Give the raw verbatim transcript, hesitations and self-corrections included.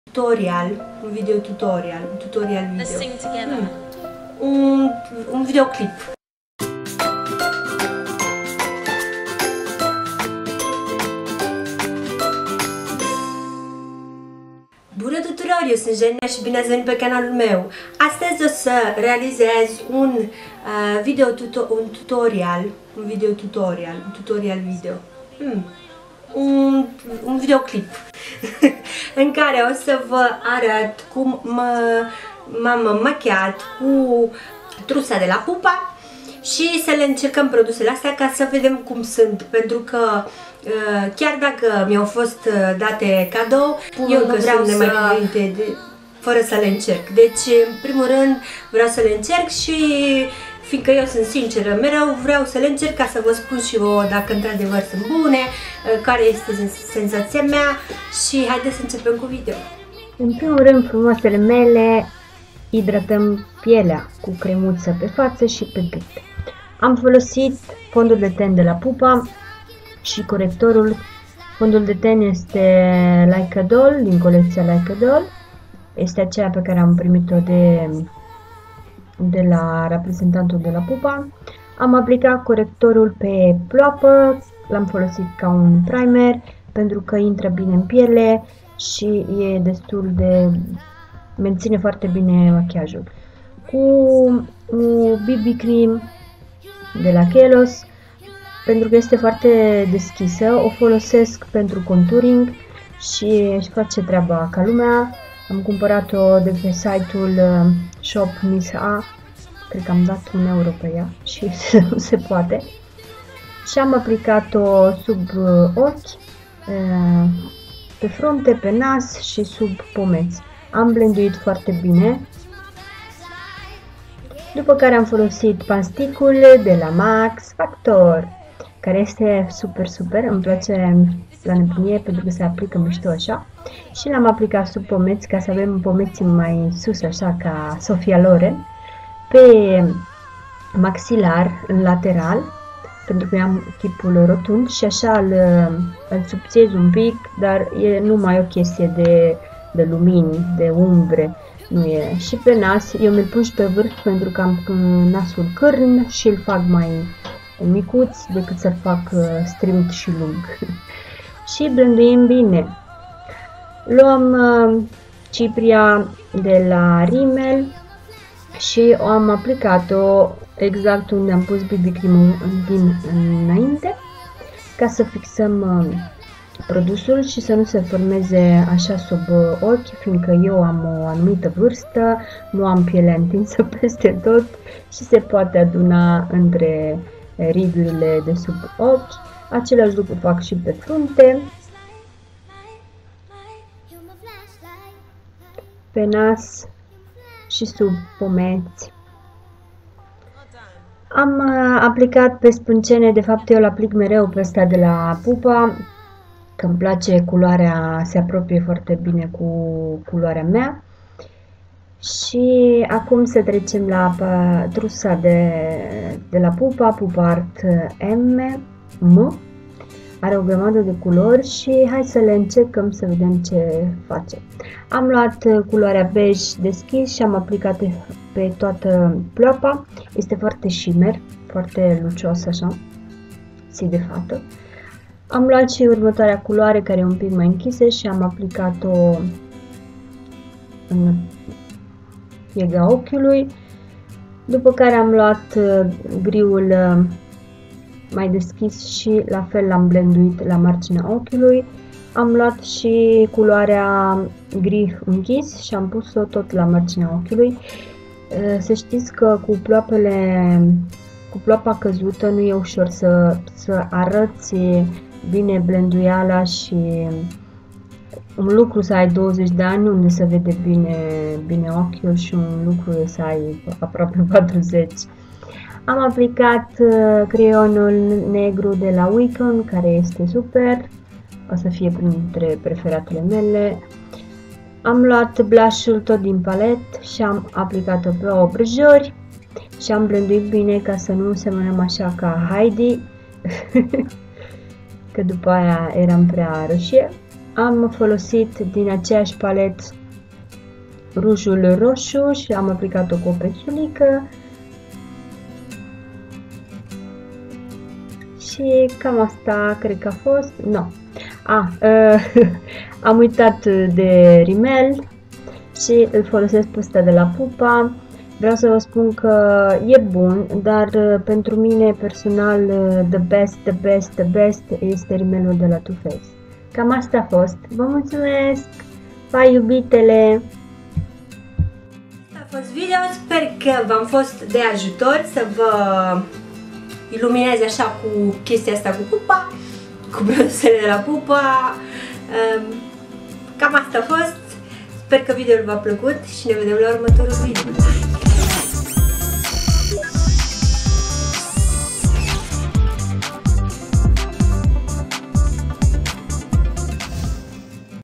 tutorial, un video tutorial, un tutorial video. Hmm. Un, un videoclip. Bună tuturor, eu sunt Jenia și bine ați venit pe canalul meu. Astăzi o să realizez un uh, video tuto un tutorial, un video tutorial, un tutorial video. Hmm. Un, un videoclip în care o să vă arăt cum m-am machiat cu trusa de la Pupa și să le încercăm produsele astea ca să vedem cum sunt, pentru că chiar dacă mi-au fost date cadou, eu nu vreau să... nemaipomenite de, fără să le încerc. Deci, în primul rând, vreau să le încerc și fiindcă eu sunt sinceră, mereu vreau să le încerc ca să vă spun și vouă dacă într-adevăr sunt bune, care este senzația mea și haideți să începem cu video. În primul rând, frumoasele mele, hidratăm pielea cu cremuță pe față și pe gât. Am folosit fondul de ten de la Pupa și corectorul. Fondul de ten este Like a Doll, din colecția Like a Doll. Este aceea pe care am primit-o de... de la reprezentantul de la Pupa. Am aplicat corectorul pe ploapă, l-am folosit ca un primer pentru că intră bine în piele și e destul de... menține foarte bine machiajul. Cu un B B cream de la Kelos, pentru că este foarte deschisă, o folosesc pentru contouring și își face treaba ca lumea. Am cumpărat-o de pe site-ul Shop Miss A, cred că am dat un euro pe ea și nu se poate. Și am aplicat-o sub ochi, pe frunte, pe nas și sub pomeți. Am blenduit foarte bine. După care am folosit pasticul de la Max Factor, care este super, super, îmi place la nebunie pentru că se aplică mișto așa. Și l-am aplicat sub pomeți ca să avem pomeții mai sus, așa ca Sofia Loren, pe maxilar, în lateral, pentru că am chipul rotund și așa îl, îl subțiez un pic, dar e numai o chestie de, de lumini, de umbre, nu e. Și pe nas, eu mi-l pun și pe vârf pentru că am nasul cârn și îl fac mai micuț decât să-l fac strimt și lung. Și blenduim bine. Luăm uh, cipria de la Rimmel și o am aplicat-o exact unde am pus B B cream din înainte, ca să fixăm uh, produsul și să nu se formeze așa sub ochi, fiindcă eu am o anumită vârstă, nu am pielea întinsă peste tot și se poate aduna între ridurile de sub ochi. Același lucru fac și pe frunte, pe nas și sub pomeți. Am aplicat pe sprâncene, de fapt eu îl aplic mereu pe ăsta de la Pupa, că îmi place culoarea, se apropie foarte bine cu culoarea mea. Și acum să trecem la trusa de, de la Pupa, Pupa Art M. M. Are o grămadă de culori și hai să le încercăm să vedem ce face. Am luat culoarea beige deschis și am aplicat pe toată ploapa. Este foarte shimmer, foarte lucios așa, si de fată. Am luat și următoarea culoare care e un pic mai închisă și am aplicat-o în piega ochiului. După care am luat griul mai deschis și la fel l-am blenduit la marginea ochiului. Am luat și culoarea gri închis și am pus-o tot la marginea ochiului. Să știți că cu ploapele, cu ploapa căzută nu e ușor să, să arăți bine blenduiala și un lucru să ai douăzeci de ani unde se vede bine, bine ochiul și un lucru e să ai aproape patruzeci. Am aplicat creionul negru de la Wiccan, care este super, o să fie printre preferatele mele. Am luat blush-ul tot din palet și am aplicat-o pe obrăjori și am blenduit bine ca să nu semănăm așa ca Heidi, că după aia eram prea roșie. Am folosit din aceeași paletă rujul roșu și am aplicat-o cu o pensulică. Și cam asta cred că a fost. Nu. No. Ah, uh, am uitat de rimel și îl folosesc pe ăsta de la Pupa. Vreau să vă spun că e bun, dar pentru mine personal the best, the best, the best este rimelul de la Too Faced. Cam asta a fost. Vă mulțumesc! Pa, iubitele! Asta a fost video, sper că v-am fost de ajutor să vă iluminez așa cu chestia asta cu Pupa, cu produsele de la Pupa. Cam asta a fost. Sper că video v-a plăcut și ne vedem la următorul video.